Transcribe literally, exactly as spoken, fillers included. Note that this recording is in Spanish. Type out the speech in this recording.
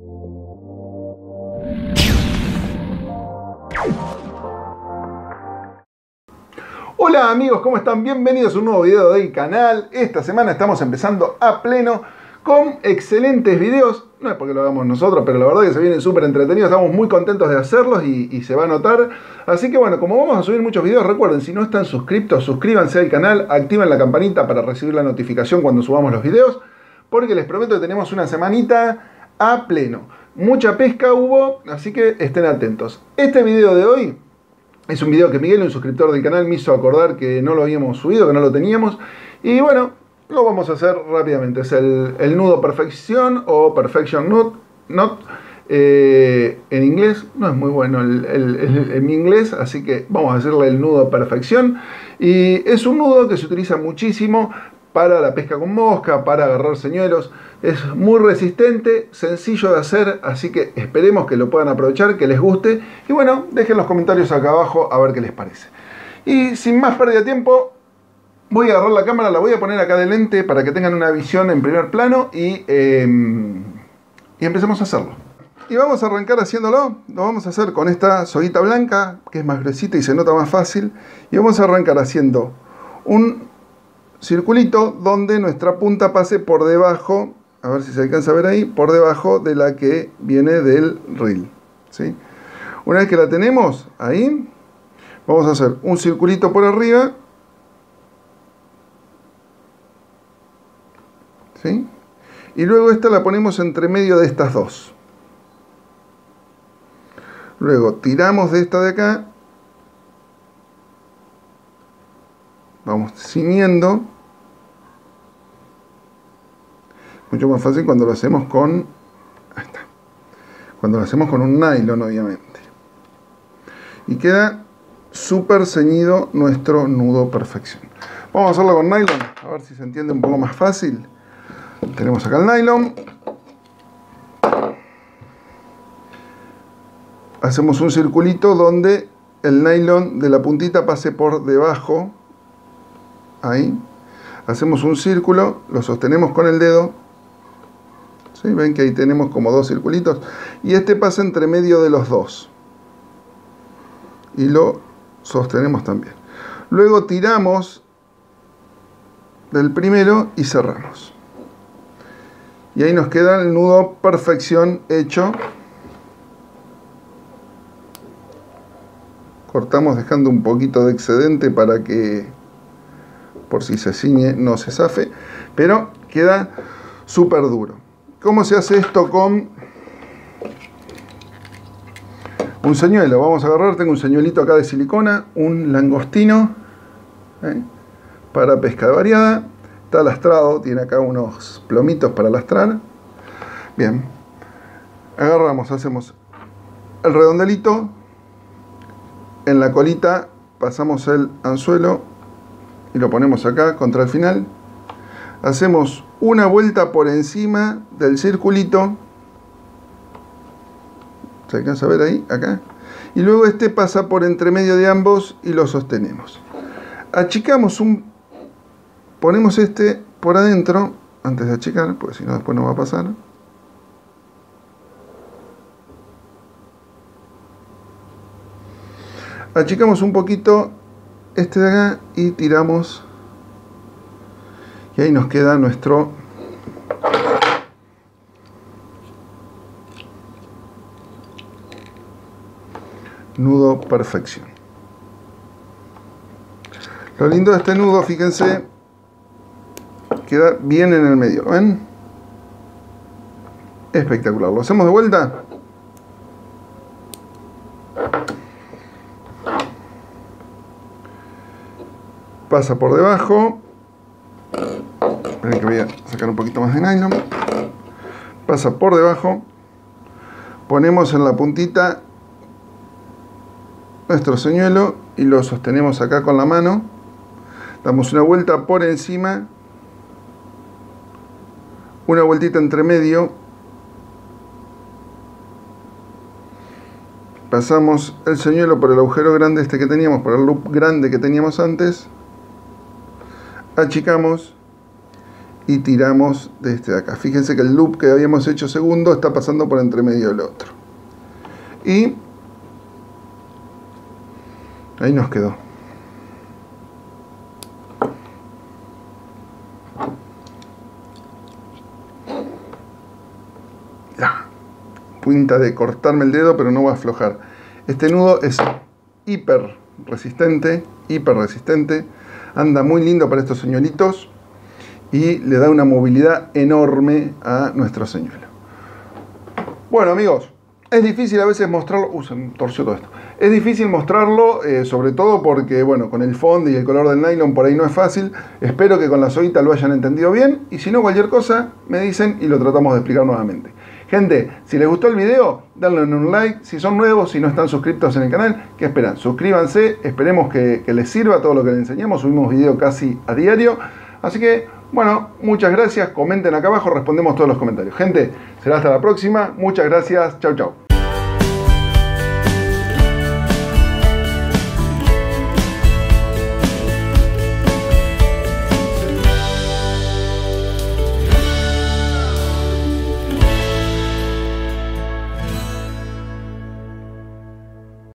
Hola amigos, ¿cómo están? Bienvenidos a un nuevo video del canal. Esta semana estamos empezando a pleno con excelentes videos. No es porque lo hagamos nosotros, pero la verdad que se vienen súper entretenidos. Estamos muy contentos de hacerlos y, y se va a notar. Así que bueno, como vamos a subir muchos videos, recuerden, si no están suscriptos, suscríbanse al canal, activen la campanita para recibir la notificación cuando subamos los videos, porque les prometo que tenemos una semanita a pleno. Mucha pesca hubo, así que estén atentos. Este video de hoy es un video que Miguel, un suscriptor del canal, me hizo acordar que no lo habíamos subido, que no lo teníamos. Y bueno, lo vamos a hacer rápidamente. Es el, el nudo perfección o perfection knot. knot eh, en inglés, no es muy bueno el, el, el, el, mi inglés, así que vamos a hacerle el nudo perfección. Y es un nudo que se utiliza muchísimo para la pesca con mosca, para agarrar señuelos. Es muy resistente, sencillo de hacer, así que esperemos que lo puedan aprovechar, que les guste. Y bueno, dejen los comentarios acá abajo a ver qué les parece. Y sin más pérdida de tiempo, voy a agarrar la cámara, la voy a poner acá de lente para que tengan una visión en primer plano y, eh, y empecemos a hacerlo. Y vamos a arrancar haciéndolo. Lo vamos a hacer con esta soguita blanca, que es más gruesita y se nota más fácil. Y vamos a arrancar haciendo un circulito donde nuestra punta pase por debajo, a ver si se alcanza a ver ahí, por debajo de la que viene del reel, ¿sí? Una vez que la tenemos ahí, vamos a hacer un circulito por arriba, ¿sí? Y luego esta la ponemos entre medio de estas dos. Luego tiramos de esta de acá, vamos ciñendo. Mucho más fácil cuando lo hacemos con, ahí está, cuando lo hacemos con un nylon, obviamente. Y queda súper ceñido nuestro nudo perfección. Vamos a hacerlo con nylon, a ver si se entiende un poco más fácil. Tenemos acá el nylon. Hacemos un circulito donde el nylon de la puntita pase por debajo. Ahí. Hacemos un círculo, lo sostenemos con el dedo. ¿Sí? Ven que ahí tenemos como dos circulitos. Y este pasa entre medio de los dos. Y lo sostenemos también. Luego tiramos del primero y cerramos. Y ahí nos queda el nudo perfección hecho. Cortamos dejando un poquito de excedente para que, por si se ciñe, no se zafe. Pero queda súper duro. ¿Cómo se hace esto con un señuelo? Vamos a agarrar, tengo un señuelito acá de silicona, un langostino, ¿eh? para pesca de variada. Está lastrado, tiene acá unos plomitos para lastrar. Bien, agarramos, hacemos el redondelito, en la colita pasamos el anzuelo y lo ponemos acá contra el final. Hacemos una vuelta por encima del circulito. ¿Se alcanza a ver ahí? Acá. Y luego este pasa por entre medio de ambos y lo sostenemos. Achicamos un... Ponemos este por adentro, antes de achicar, porque si no después no va a pasar. Achicamos un poquito este de acá y tiramos. Y ahí nos queda nuestro nudo perfección. Lo lindo de este nudo, fíjense, queda bien en el medio, ¿ven? Espectacular. ¿Lo hacemos de vuelta? Pasa por debajo. Esperen que voy a sacar un poquito más de nylon. Pasa por debajo. Ponemos en la puntita nuestro señuelo y lo sostenemos acá con la mano. Damos una vuelta por encima. Una vueltita entre medio. Pasamos el señuelo por el agujero grande este que teníamos, por el loop grande que teníamos antes. Achicamos y tiramos de este de acá. Fíjense que el loop que habíamos hecho segundo está pasando por entre medio del otro. Y ahí nos quedó. Ya. Punta de cortarme el dedo, pero no va a aflojar. Este nudo es hiper resistente, hiper resistente. Anda muy lindo para estos señuelitos y le da una movilidad enorme a nuestro señuelo. Bueno, amigos, es difícil a veces mostrarlo. Uh, se me torció todo esto. Es difícil mostrarlo, eh, sobre todo porque, bueno, con el fondo y el color del nylon por ahí no es fácil. Espero que con la soguita lo hayan entendido bien. Y si no, cualquier cosa, me dicen y lo tratamos de explicar nuevamente. Gente, si les gustó el video, denle un like. Si son nuevos, si no están suscritos en el canal, ¿qué esperan? Suscríbanse, esperemos que, que les sirva todo lo que les enseñamos. Subimos video casi a diario. Así que, bueno, muchas gracias. Comenten acá abajo, respondemos todos los comentarios. Gente, será hasta la próxima. Muchas gracias. Chau, chau.